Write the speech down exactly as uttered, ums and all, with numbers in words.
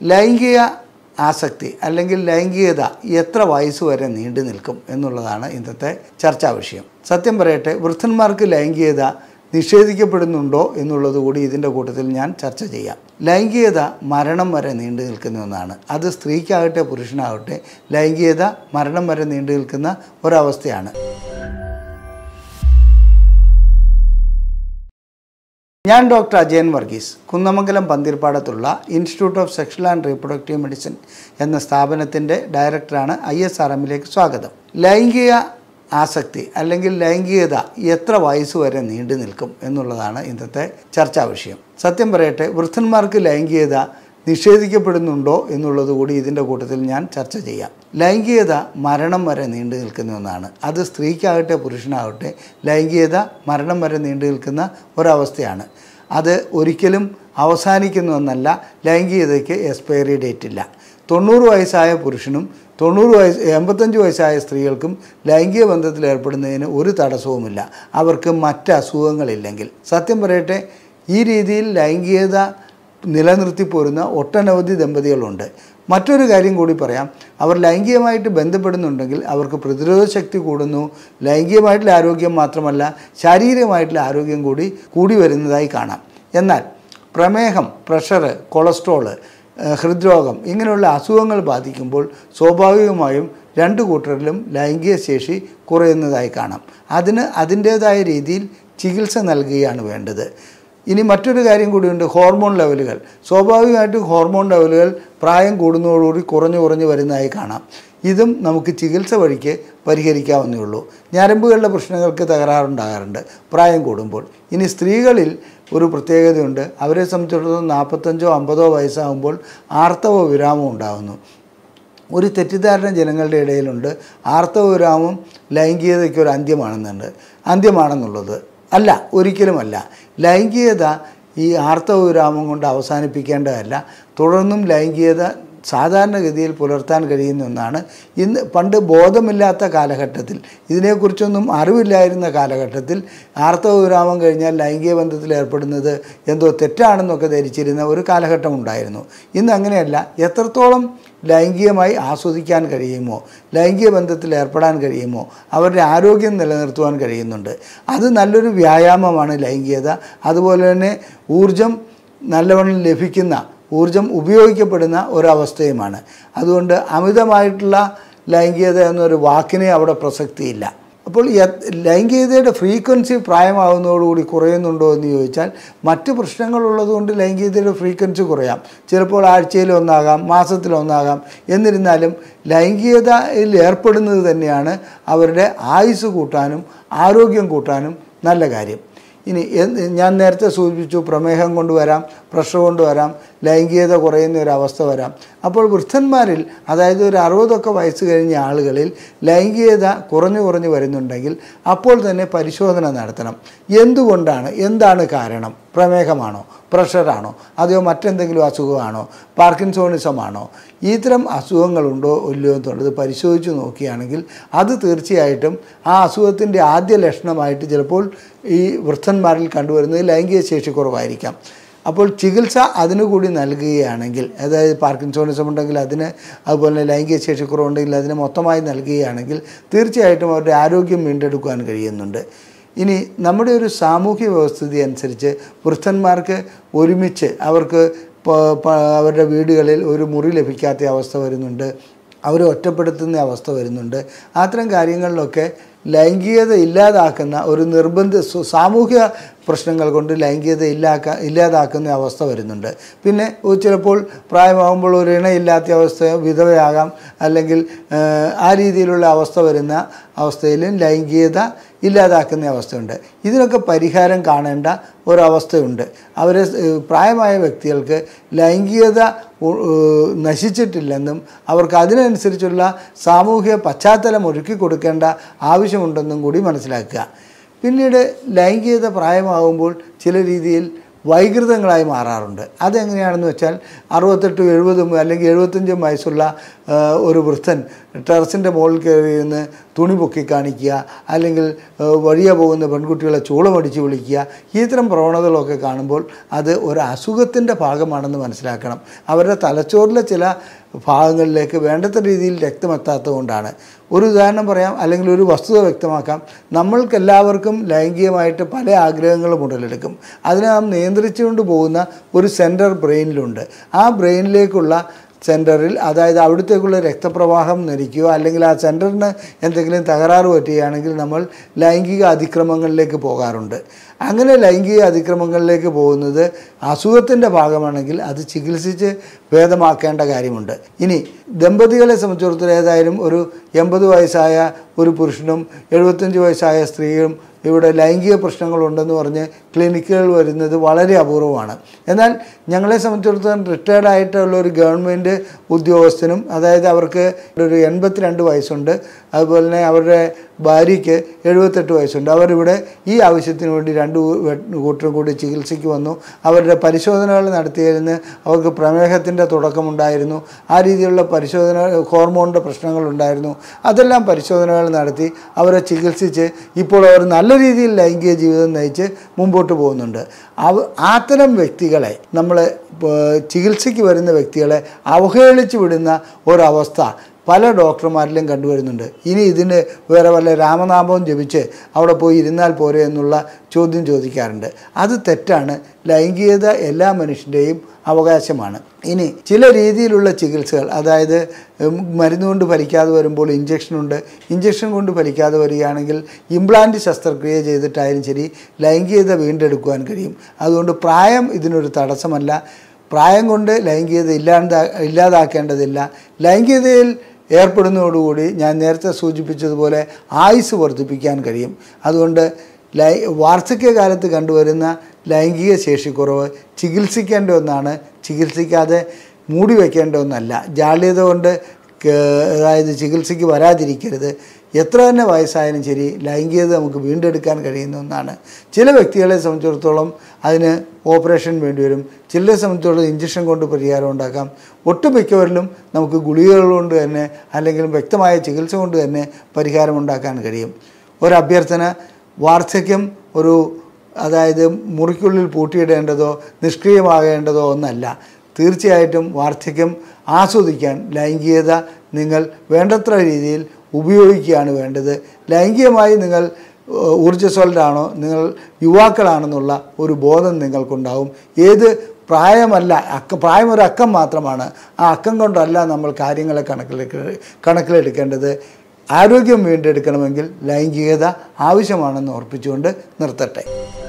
ലൈംഗിക ആസക്തി അല്ലെങ്കിൽ ലൈംഗികത എത്ര വയസ്സ് വരെ നീണ്ടു നിൽക്കും എന്നുള്ളതാണ് ഇന്നത്തെ ചർച്ചാ വിഷയം. സത്യം പറയട്ടെ, വൃദ്ധന്മാർക്ക് ലൈംഗികത നിഷേധിക്കപ്പെടുന്നുണ്ടോ എന്നുള്ളത് കൂടി ഇതിൻ്റെ കൂട്ടത്തിൽ ഞാൻ ചർച്ച ചെയ്യാം. ലൈംഗികത മരണം വരെ നീണ്ടു നിൽക്കുന്ന ഒന്നാണ്. അത് സ്ത്രീക്കാകട്ടെ പുരുഷനാകട്ടെ ലൈംഗികത മരണം വരെ നീണ്ടു നിൽക്കുന്ന ഒരവസ്ഥയാണ്. ഞാൻ ഡോക്ടർ അജയൻ വർഗീസ്, കുന്നമംഗലം പന്തിർപ്പാടത്തുള്ള institute of sexual and reproductive medicine എന്ന സ്ഥാപനത്തിൻ്റെ ഡയറക്ടറാണ്. ഐ എസ് ആർ എമ്മിലേക്ക് സ്വാഗതം. ലൈംഗിക ആസക്തി അല്ലെങ്കിൽ ലൈംഗികത എത്ര വയസ്സ് വരെ നീണ്ടു നിൽക്കും എന്നുള്ളതാണ് ഇന്നത്തെ ചർച്ചാ വിഷയം. സത്യം പറയട്ടെ, വൃദ്ധന്മാർക്ക് ലൈംഗികത നിഷേധിക്കപ്പെടുന്നുണ്ടോ എന്നുള്ളത് കൂടി ഇതിൻ്റെ കൂട്ടത്തിൽ ഞാൻ ചർച്ച ചെയ്യാം. ലൈംഗികത മരണം വരെ നീണ്ടു നിൽക്കുന്ന ഒന്നാണ്. അത് സ്ത്രീക്കാകട്ടെ പുരുഷനാകട്ടെ ലൈംഗികത മരണം വരെ നീണ്ടു നിൽക്കുന്ന ഒരവസ്ഥയാണ്. അത് ഒരിക്കലും അവസാനിക്കുന്ന ഒന്നല്ല. ലൈംഗികതയ്ക്ക് എക്സ്പയറി ഡേറ്റ് ഇല്ല. തൊണ്ണൂറ് വയസ്സായ പുരുഷനും തൊണ്ണൂറ് വയസ്സ് എൺപത്തഞ്ച് വയസ്സായ സ്ത്രീകൾക്കും ലൈംഗിക ബന്ധത്തിൽ ഏർപ്പെടുന്നതിന് ഒരു തടസ്സവുമില്ല, അവർക്ക് മറ്റ് അസുഖങ്ങളില്ലെങ്കിൽ. സത്യം പറയട്ടെ, ഈ രീതിയിൽ ലൈംഗികത നിലനിർത്തി പോരുന്ന ഒട്ടനവധി ദമ്പതികളുണ്ട്. മറ്റൊരു കാര്യം കൂടി പറയാം, അവർ ലൈംഗികമായിട്ട് ബന്ധപ്പെടുന്നുണ്ടെങ്കിൽ അവർക്ക് പ്രതിരോധ ശക്തി കൂടുന്നു. ലൈംഗികമായിട്ടുള്ള ആരോഗ്യം മാത്രമല്ല, ശാരീരികമായിട്ടുള്ള ആരോഗ്യം കൂടി കൂടി വരുന്നതായി കാണാം. എന്നാൽ പ്രമേഹം, പ്രഷർ, കൊളസ്ട്രോള്, ഹൃദ്രോഗം ഇങ്ങനെയുള്ള അസുഖങ്ങൾ ബാധിക്കുമ്പോൾ സ്വാഭാവികമായും രണ്ട് കൂട്ടരിലും ലൈംഗിക ശേഷി കുറയുന്നതായി കാണാം. അതിന് അതിൻ്റേതായ രീതിയിൽ ചികിത്സ നൽകുകയാണ് വേണ്ടത്. ഇനി മറ്റൊരു കാര്യം കൂടിയുണ്ട്, ഹോർമോൺ ലെവലുകൾ. സ്വാഭാവികമായിട്ടും ഹോർമോൺ ലെവലുകൾ പ്രായം കൂടുന്നതോടുകൂടി കുറഞ്ഞു കുറഞ്ഞു വരുന്നതായി കാണാം. ഇതും നമുക്ക് ചികിത്സ വഴിക്ക് പരിഹരിക്കാവുന്നേ ഉള്ളൂ. ഞരമ്പുകളുടെ പ്രശ്നങ്ങൾക്ക് തകരാറുണ്ടാകാറുണ്ട് പ്രായം കൂടുമ്പോൾ. ഇനി സ്ത്രീകളിൽ ഒരു പ്രത്യേകതയുണ്ട്. അവരെ സംബന്ധിച്ചിടത്തോളം നാൽപ്പത്തഞ്ചോ അമ്പതോ വയസ്സാകുമ്പോൾ ആർത്തവ വിരാമം ഉണ്ടാകുന്നു. ഒരു തെറ്റിദ്ധാരണ ജനങ്ങളുടെ ഇടയിലുണ്ട്, ആർത്തവ വിരാമം ലൈംഗികതയ്ക്കൊരു അന്ത്യമാണെന്നുണ്ട് അന്ത്യമാണെന്നുള്ളത് അല്ല, ഒരിക്കലുമല്ല. ലൈംഗികത ഈ ആർത്തവ വിരാമം കൊണ്ട് അവസാനിപ്പിക്കേണ്ടതല്ല. തുടർന്നും ലൈംഗികത സാധാരണഗതിയിൽ പുലർത്താൻ കഴിയുന്ന ഒന്നാണ്. ഇന്ന് പണ്ട് ബോധമില്ലാത്ത കാലഘട്ടത്തിൽ, ഇതിനെക്കുറിച്ചൊന്നും അറിവില്ലായിരുന്ന കാലഘട്ടത്തിൽ ആർത്തവ വിരാമം കഴിഞ്ഞാൽ ലൈംഗിക ബന്ധത്തിൽ ഏർപ്പെടുന്നത് എന്തോ തെറ്റാണെന്നൊക്കെ ധരിച്ചിരുന്ന ഒരു കാലഘട്ടം ഉണ്ടായിരുന്നു. ഇന്ന് അങ്ങനെയല്ല. എത്രത്തോളം ലൈംഗികമായി ആസ്വദിക്കാൻ കഴിയുമോ, ലൈംഗിക ബന്ധത്തിൽ ഏർപ്പെടാൻ കഴിയുമോ, അവരുടെ ആരോഗ്യം നിലനിർത്തുവാൻ കഴിയുന്നുണ്ട്. അത് നല്ലൊരു വ്യായാമമാണ് ലൈംഗികത. അതുപോലെ തന്നെ ഊർജം നല്ലവണ്ണം ലഭിക്കുന്ന, ഊർജം ഉപയോഗിക്കപ്പെടുന്ന ഒരവസ്ഥയുമാണ്. അതുകൊണ്ട് അമിതമായിട്ടുള്ള ലൈംഗികത എന്നൊരു വാക്കിനെ അവിടെ പ്രസക്തിയില്ല. അപ്പോൾ ലൈംഗികതയുടെ ഫ്രീക്വൻസി പ്രായമാകുന്നതോടുകൂടി കുറയുന്നുണ്ടോ എന്ന് ചോദിച്ചാൽ, മറ്റ് പ്രശ്നങ്ങളുള്ളതുകൊണ്ട് ലൈംഗികതയുടെ ഫ്രീക്വൻസി കുറയാം. ചിലപ്പോൾ ആഴ്ചയിൽ ഒന്നാകാം, മാസത്തിൽ ഒന്നാകാം. എന്നിരുന്നാലും ലൈംഗികതയിൽ ഏർപ്പെടുന്നത് തന്നെയാണ് അവരുടെ ആയുസ് കൂട്ടാനും ആരോഗ്യം കൂട്ടാനും നല്ല കാര്യം. ഇനി ഞാൻ നേരത്തെ സൂചിപ്പിച്ചു, പ്രമേഹം കൊണ്ടുവരാം, പ്രഷർ കൊണ്ടുവരാം, ലൈംഗികത കുറയുന്ന ഒരവസ്ഥ വരാം. അപ്പോൾ വൃദ്ധന്മാരിൽ, അതായത് ഒരു അറുപതൊക്കെ വയസ്സ് കഴിഞ്ഞ ആളുകളിൽ ലൈംഗികത കുറഞ്ഞു കുറഞ്ഞു വരുന്നുണ്ടെങ്കിൽ അപ്പോൾ തന്നെ പരിശോധന നടത്തണം. എന്തുകൊണ്ടാണ്, എന്താണ് കാരണം? പ്രമേഹമാണോ, പ്രഷറാണോ, അതോ മറ്റെന്തെങ്കിലും അസുഖമാണോ, പാർക്കിൻസോണിസമാണോ, ഇത്തരം അസുഖങ്ങളുണ്ടോ ഇല്ലയോ എന്നുള്ളത് പരിശോധിച്ച് നോക്കുകയാണെങ്കിൽ അത് തീർച്ചയായിട്ടും ആ അസുഖത്തിൻ്റെ ആദ്യ ലക്ഷണമായിട്ട് ചിലപ്പോൾ ഈ വൃദ്ധന്മാരിൽ കണ്ടുവരുന്നത് ലൈംഗിക ശേഷി കുറവായിരിക്കാം. അപ്പോൾ ചികിത്സ അതിനു കൂടി നൽകുകയാണെങ്കിൽ, അതായത് പാർക്കിൻസോണിസം ഉണ്ടെങ്കിൽ അതിന്, അതുപോലെ ലൈംഗിക ശേഷി കുറവുണ്ടെങ്കിൽ അതിന് മൊത്തമായി നൽകുകയാണെങ്കിൽ തീർച്ചയായിട്ടും അവരുടെ ആരോഗ്യം വീണ്ടെടുക്കുവാൻ കഴിയുന്നുണ്ട്. ഇനി നമ്മുടെ ഒരു സാമൂഹ്യ വ്യവസ്ഥിതി അനുസരിച്ച് വൃദ്ധന്മാർക്ക് ഒരുമിച്ച് അവർക്ക് അവരുടെ വീടുകളിൽ ഒരു മുറി ലഭിക്കാത്ത അവസ്ഥ വരുന്നുണ്ട്, അവരെ ഒറ്റപ്പെടുത്തുന്ന അവസ്ഥ വരുന്നുണ്ട്. അത്തരം കാര്യങ്ങളിലൊക്കെ ലൈംഗികത ഇല്ലാതാക്കുന്ന ഒരു നിർബന്ധ സാമൂഹ്യ പ്രശ്നങ്ങൾ കൊണ്ട് ലൈംഗികത ഇല്ലാക്ക ഇല്ലാതാക്കുന്ന അവസ്ഥ വരുന്നുണ്ട്. പിന്നെ ചിലപ്പോൾ പ്രായമാകുമ്പോൾ ഒരു ഇണയില്ലാത്ത അവസ്ഥ, വിധവയാകാം, അല്ലെങ്കിൽ ആ രീതിയിലുള്ള അവസ്ഥ വരുന്ന അവസ്ഥയിലും ലൈംഗികത ഇല്ലാതാക്കുന്ന അവസ്ഥയുണ്ട്. ഇതിനൊക്കെ പരിഹാരം കാണേണ്ട ഒരവസ്ഥയുണ്ട്. അവരെ പ്രായമായ വ്യക്തികൾക്ക് ലൈംഗികത നശിച്ചിട്ടില്ലെന്നും അവർക്ക് അതിനനുസരിച്ചുള്ള സാമൂഹിക പശ്ചാത്തലം ഒരുക്കി കൊടുക്കേണ്ട ആവശ്യമുണ്ടെന്നും കൂടി മനസ്സിലാക്കുക. പിന്നീട് ലൈംഗികത പ്രായമാകുമ്പോൾ ചില രീതിയിൽ വൈകൃതങ്ങളായി മാറാറുണ്ട്. അതെങ്ങനെയാണെന്ന് വെച്ചാൽ അറുപത്തെട്ടും എഴുപതും അല്ലെങ്കിൽ എഴുപത്തഞ്ചും വയസ്സുള്ള ഒരു വൃദ്ധൻ ടെറസിൻ്റെ മുകളിൽ കയറി നിന്ന് തുണി പൊക്കി കാണിക്കുക, അല്ലെങ്കിൽ വഴിയെ പോകുന്ന പെൺകുട്ടികളെ ചൂളമടിച്ച് വിളിക്കുക, ഇത്തരം പ്രവണതകളൊക്കെ കാണുമ്പോൾ അത് ഒരു അസുഖത്തിൻ്റെ ഭാഗമാണെന്ന് മനസ്സിലാക്കണം. അവരുടെ തലച്ചോറിലെ ചില ഭാഗങ്ങളിലേക്ക് വേണ്ടത്ര രീതിയിൽ രക്തമെത്താത്തതുകൊണ്ടാണ്. ഒരു ഉദാഹരണം പറയാം, അല്ലെങ്കിൽ ഒരു വസ്തുത വ്യക്തമാക്കാം. നമ്മൾക്കെല്ലാവർക്കും ലൈംഗികമായിട്ട് പല ആഗ്രഹങ്ങളും ഉടലെടുക്കും. അതിനെ നാം നിയന്ത്രിച്ചുകൊണ്ട് പോകുന്ന ഒരു സെൻറ്റർ ബ്രെയിനിലുണ്ട്. ആ ബ്രെയിനിലേക്കുള്ള സെൻറ്ററിൽ, അതായത് അവിടത്തേക്കുള്ള രക്തപ്രവാഹം നിരക്കുകയോ അല്ലെങ്കിൽ ആ സെൻറ്ററിന് എന്തെങ്കിലും തകരാറ് പറ്റുകയാണെങ്കിൽ നമ്മൾ ലൈംഗിക അതിക്രമങ്ങളിലേക്ക് പോകാറുണ്ട്. അങ്ങനെ ലൈംഗിക അതിക്രമങ്ങളിലേക്ക് പോകുന്നത് അസുഖത്തിൻ്റെ ഭാഗമാണെങ്കിൽ അത് ചികിത്സിച്ച് ഭേദമാക്കേണ്ട കാര്യമുണ്ട്. ഇനി ദമ്പതികളെ സംബന്ധിച്ചിടത്തോളം ഏതായാലും ഒരു എൺപത് വയസ്സായ ഒരു പുരുഷനും എഴുപത്തഞ്ച് വയസ്സായ സ്ത്രീയും ഇവിടെ ലൈംഗിക പ്രശ്നങ്ങളുണ്ടെന്ന് പറഞ്ഞ് ക്ലിനിക്കുകൾ വരുന്നത് വളരെ അപൂർവമാണ്. എന്നാൽ ഞങ്ങളെ സംബന്ധിച്ചിടത്തോളം റിട്ടയർഡ് ആയിട്ടുള്ള ഒരു ഗവൺമെൻറ് ഉദ്യോഗസ്ഥനും, അതായത് അവർക്ക് ഒരു എൺപത്തിരണ്ട് വയസ്സുണ്ട്, അതുപോലെ തന്നെ അവരുടെ ഭാര്യയ്ക്ക് എഴുപത്തെട്ട് വയസ്സുണ്ട്. അവരിവിടെ ഈ ആവശ്യത്തിന് വേണ്ടി രണ്ട് കൂട്ടരും കൂടി ചികിത്സയ്ക്ക് വന്നു. അവരുടെ പരിശോധനകൾ നടത്തിയിരുന്ന് അവർക്ക് പ്രമേഹത്തിൻ്റെ തുടക്കമുണ്ടായിരുന്നു. ആ രീതിയിലുള്ള പരിശോധന, ഹോർമോണിൻ്റെ പ്രശ്നങ്ങളുണ്ടായിരുന്നു. അതെല്ലാം പരിശോധനകൾ നടത്തി അവരെ ചികിത്സിച്ച് ഇപ്പോൾ അവർ നല്ല രീതിയിൽ ലൈംഗിക ജീവിതം നയിച്ച് മുമ്പോട്ട് പോകുന്നുണ്ട്. അവ അത്തരം വ്യക്തികളെ, നമ്മൾ ചികിത്സയ്ക്ക് വരുന്ന വ്യക്തികളെ അവഹേളിച്ച് വിടുന്ന ഒരവസ്ഥ പല ഡോക്ടർമാരിലും കണ്ടുവരുന്നുണ്ട്. ഇനി ഇതിന് വേറെ വല്ല രാമനാമവും ജപിച്ച് അവിടെ പോയി ഇരുന്നാൽ പോരെ എന്നുള്ള ചോദ്യം ചോദിക്കാറുണ്ട്. അത് തെറ്റാണ്. ലൈംഗികത എല്ലാ മനുഷ്യൻ്റെയും അവകാശമാണ്. ഇനി ചില രീതിയിലുള്ള ചികിത്സകൾ, അതായത് മരുന്ന് കൊണ്ട് ഫലിക്കാതെ വരുമ്പോൾ ഇഞ്ചക്ഷനുണ്ട്. ഇഞ്ചക്ഷൻ കൊണ്ട് ഫലിക്കാതെ വരികയാണെങ്കിൽ ഇംപ്ലാന്റ് ശസ്ത്രക്രിയ ചെയ്തിട്ടായാലും ശരി ലൈംഗികത വീണ്ടെടുക്കുവാൻ കഴിയും. അതുകൊണ്ട് പ്രായം ഇതിനൊരു തടസ്സമല്ല. പ്രായം കൊണ്ട് ലൈംഗികത ഇല്ലാതാ ഇല്ലാതാക്കേണ്ടതില്ല. ലൈംഗികതയിൽ ഏർപ്പെടുന്നതോടുകൂടി ഞാൻ നേരത്തെ സൂചിപ്പിച്ചതുപോലെ ആയുസ് വർദ്ധിപ്പിക്കാൻ കഴിയും. അതുകൊണ്ട് ലൈ വാർദ്ധക്യകാലത്ത് കണ്ടുവരുന്ന ലൈംഗിക ശേഷിക്കുറവ് ചികിത്സിക്കേണ്ട ഒന്നാണ്, ചികിത്സിക്കാതെ മൂടി വയ്ക്കേണ്ട ഒന്നല്ല. ജാള്യത കൊണ്ട് അതായത് ചികിത്സയ്ക്ക് വരാതിരിക്കരുത്. എത്ര തന്നെ വയസ്സായാലും ശരി ലൈംഗികത നമുക്ക് വീണ്ടെടുക്കാൻ കഴിയുന്ന ഒന്നാണ്. ചില വ്യക്തികളെ സംബന്ധിച്ചിടത്തോളം അതിന് ഓപ്പറേഷൻ വേണ്ടിവരും, ചിലരെ സംബന്ധിച്ചിടത്തോളം ഇഞ്ചക്ഷൻ കൊണ്ട് പരിഹാരം ഉണ്ടാക്കാം. ഒട്ടുമിക്കവരിലും നമുക്ക് ഗുളികകൾ കൊണ്ട് തന്നെ അല്ലെങ്കിൽ വ്യക്തമായ ചികിത്സ കൊണ്ട് തന്നെ പരിഹാരം ഉണ്ടാക്കാൻ കഴിയും. ഒരഭ്യർത്ഥന, വാർദ്ധക്യം ഒരു അതായത് മുറിക്കുള്ളിൽ പൂട്ടിയിടേണ്ടതോ നിഷ്ക്രിയമാകേണ്ടതോ ഒന്നല്ല. തീർച്ചയായിട്ടും വാർദ്ധക്യം ആസ്വദിക്കാൻ ലൈംഗികത നിങ്ങൾ വേണ്ടത്ര രീതിയിൽ ഉപയോഗിക്കുകയാണ് വേണ്ടത്. ലൈംഗികമായി നിങ്ങൾ ഊർജ്ജസ്വലരാണോ, നിങ്ങൾ യുവാക്കളാണെന്നുള്ള ഒരു ബോധം നിങ്ങൾക്കുണ്ടാവും. ഏത് പ്രായമല്ല, അക്ക പ്രായം ഒരു അക്കം മാത്രമാണ്. ആ അക്കം കൊണ്ടല്ല നമ്മൾ കാര്യങ്ങളെ കണക്കിലെടുക്ക കണക്കിലെടുക്കേണ്ടത്. ആരോഗ്യം വീണ്ടെടുക്കണമെങ്കിൽ ലൈംഗികത ആവശ്യമാണെന്ന് ഓർപ്പിച്ചുകൊണ്ട് നിർത്തട്ടെ.